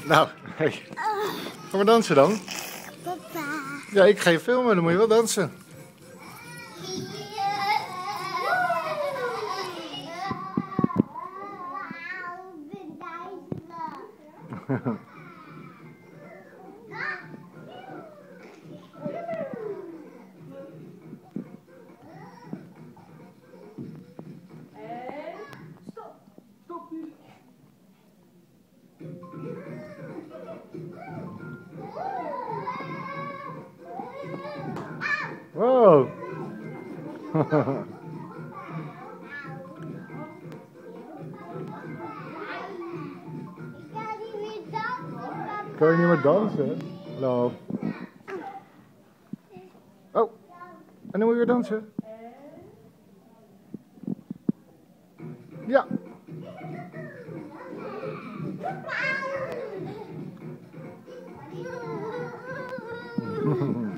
Nou, hey. Ga maar dansen dan. Papa. Ja, ik ga je filmen, dan moet je wel dansen. Wow. Kan je niet meer dansen? Nou. Oh, en dan moet je weer dansen. Ja.